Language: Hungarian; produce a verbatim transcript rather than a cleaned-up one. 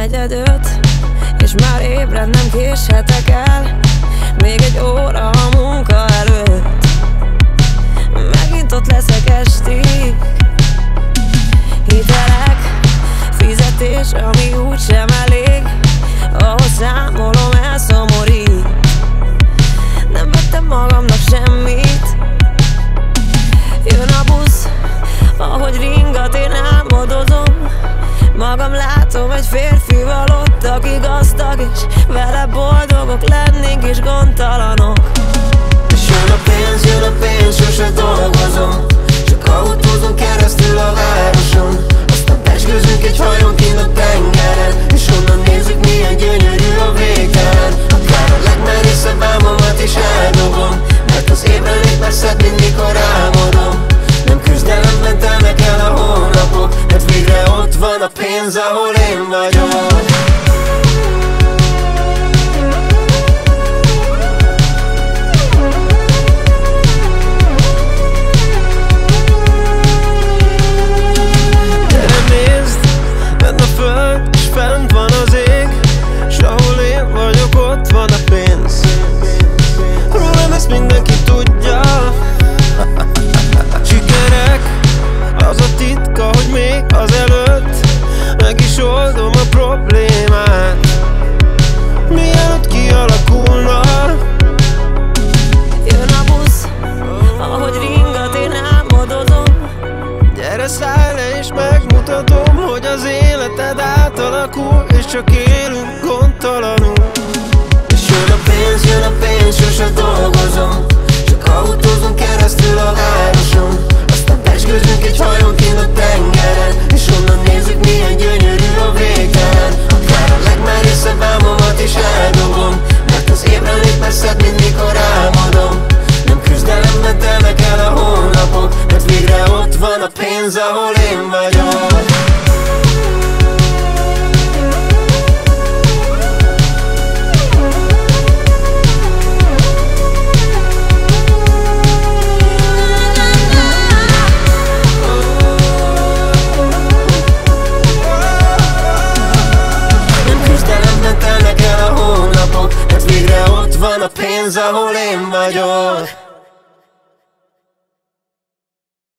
negyedöt, és már ébren nem késhetek el. Még egy óra a munka előtt, megint ott leszek estig. Hitelek, fizetés, ami úgysem elég, ahhoz számolom, elszomorít. Nem vettem magamnak semmit. Jön a busz, ahogy ringat, én álmodozom. Magam látom egy férfival ott, aki gazdag, és vele boldogok lennénk és gondtalanok. És jön a pénz, jön a pénz, sose dolgozom, csak autózunk keresztül a városon. Aztán pezsgőzünk egy hajón kint a tengeren, és onnan nézzük, milyen gyönyörű a végtelen. Akár a legmerészebb álmomat is eldobom, mert az évre lép már szedni, mikor álmodom. Nem küzdelemben telnek el a hónapok, mert végre ott van a pénz, ahol én vagyok. Gyere nézd, benne a föld, és fent van az ég, s ahol én vagyok, ott van a pénz. Rólam ezt mindenki tudja. Sikerek, az a titka, hogy még azelőtt meg is oldom a problémát, mielőtt kialakulna. Jön a busz, ahogy ringat, én álmodozom. Gyere, szállj le és megmutatom, hogy az életed átalakul, és csak élünk gondtalanul. És jön a pénz, jön a pénz, sose dolgozom, csak autózunk keresztül a városon. Aztán pezsgőzünk egy hajón kint a tengeren, és onnan nézzük, milyen gyönyörű a végtelen. Akár a legmerészebb álmomat is eldobom, mert az évre lép már szed, mint mikor álmodom. Nem küzdelemben telnek el a hónapok, mert végre ott van a pénz, ahol én vagyok. Van a pénz, ahol én vagyok.